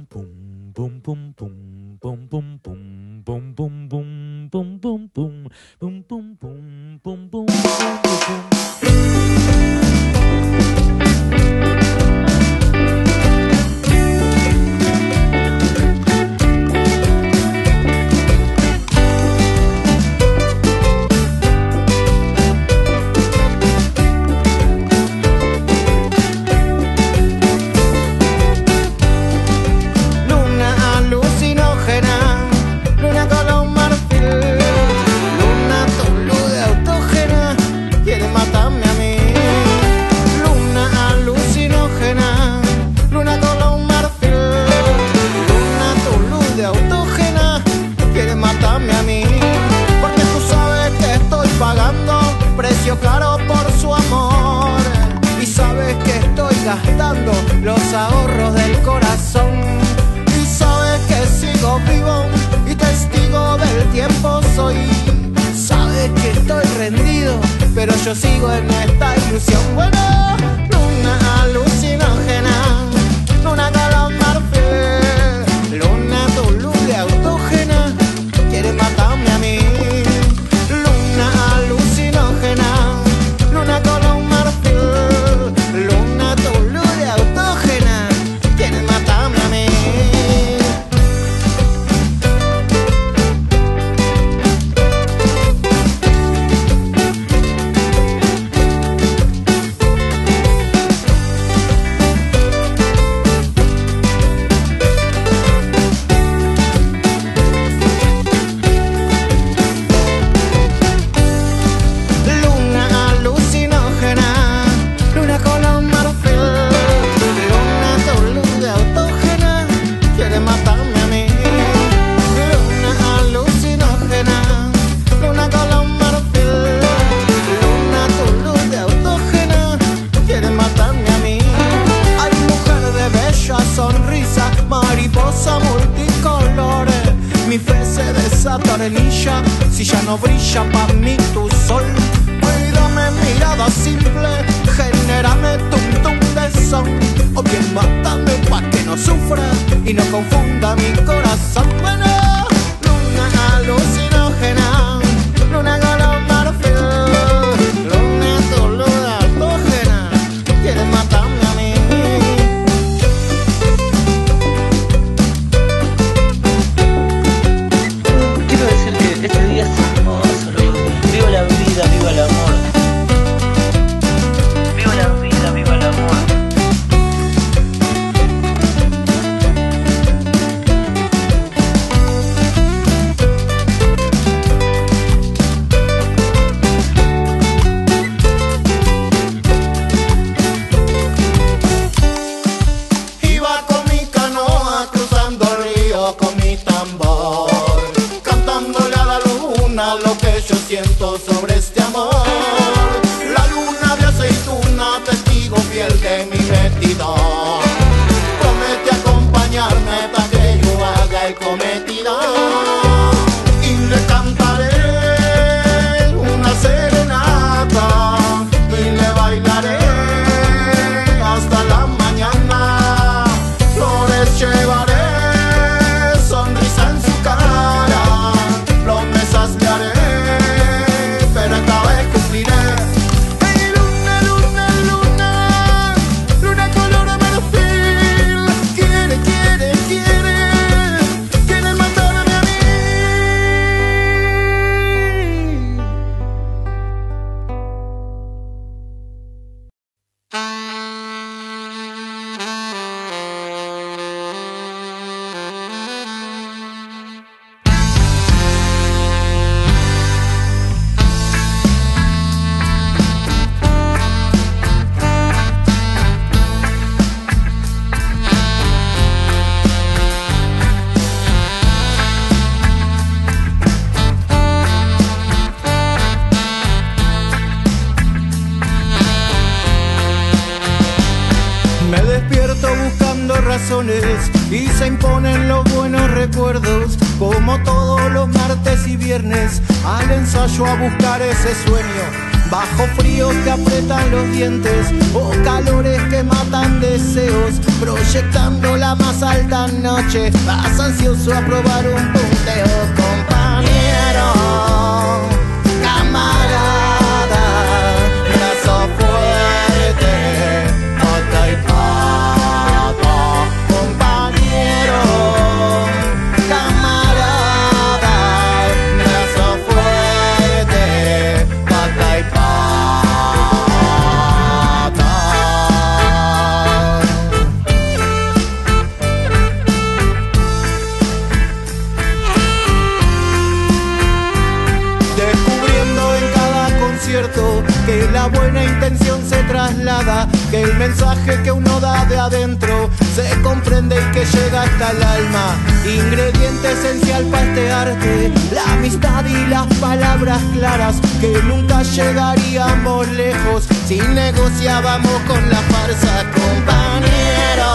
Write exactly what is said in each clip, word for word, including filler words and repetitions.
Caro por su amor, y sabes que estoy gastando los ahorros del corazón, y sabes que sigo vivo y testigo del tiempo soy. Sabes que estoy rendido, pero yo sigo en esta ilusión. Bueno, luna alucinógena, luna color marfil, luna tu luz de autógena, quiere matarme a mí. Luna alucinógena, luna color marfil, luna tu luz de autógena, quiere matarme a mí. Mi fe se desatornilla si ya no brilla pa' mí tu sol. Cuídame mirada simple, genérame tum tum de son, o bien mátame pa' que no sufra y no confunda mi corazón. Bueno, luna alucinógena, luna color marfil, luna tu luz autógena, quieres matarme a mí. Este día es hermoso, loco. Viva la vida, viva el amor. Viva la vida, viva el amor. Iba con mi canoa cruzando el río con mi tambor, lo que yo siento sobre este amor. La luna de aceituna, testigo fiel de mi metidón, promete acompañarme hasta que yo haga el cometido, y le cantaré una serenata y le bailaré hasta la mañana. Flores llevaré, sonrisa en su cara, promesas le haré, pero esta vez cumpliré. Hey, luna, luna, luna, luna color marfil, quiere, quiere, quiere, quiere matarme a mí. Me despierto buscando razones y se imponen los buenos recuerdos, como todos los martes y viernes al ensayo a buscar ese sueño bajo fríos que aprietan los dientes o calores que matan deseos, proyectando la más alta noche, vas ansioso a probar un punteo, compañero, camarada, brazo fuerte, pata y pata, compañero, camarada, brazo fuerte, pata y pata. Descubriendo en cada concierto que la buena intención se traslada, que el mensaje que uno da de adentro se comprende y que llega hasta el alma. Ingrediente esencial para este arte, la amistad y las palabras claras, que nunca llegaríamos lejos si negociábamos con la farsa, compañero,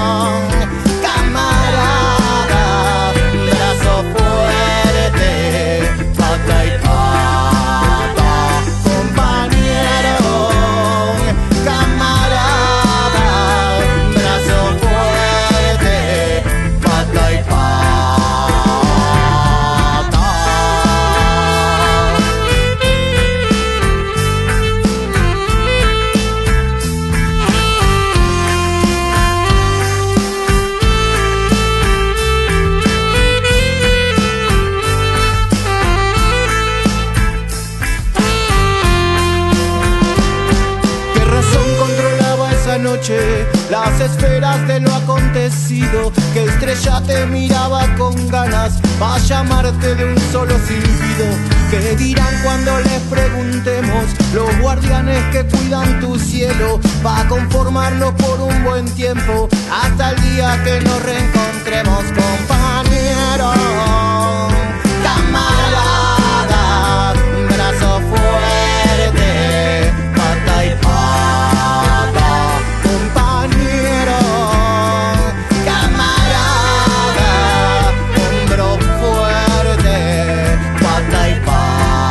camarada, brazo fuerte, pata y pata, compañero, camarada, brazo fuerte, pata y pata. Noche, las esferas de lo acontecido, que estrella te miraba con ganas pa' llamarte de un solo silbido. ¿Qué dirán cuando les preguntemos los guardianes que cuidan tu cielo, pa' conformarnos por un buen tiempo hasta el día que nos reencontremos, compañero, camarada, brazo fuerte, pata y pata, compañero, camarada, hombro fuerte, pata y pata.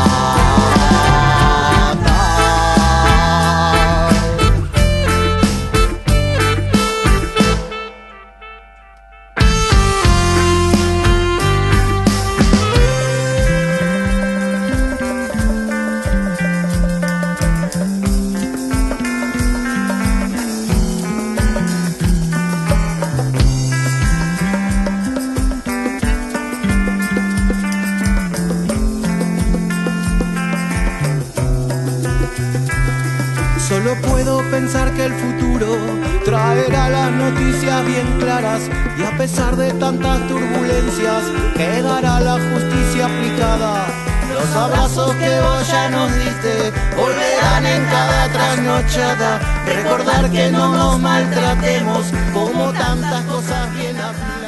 Solo puedo pensar que el futuro traerá las noticias bien claras, y a pesar de tantas turbulencias quedará la justicia aplicada. Los abrazos que vos ya nos diste volverán en cada trasnochada. Recordar que no nos maltratemos como tantas cosas bien aplicadas.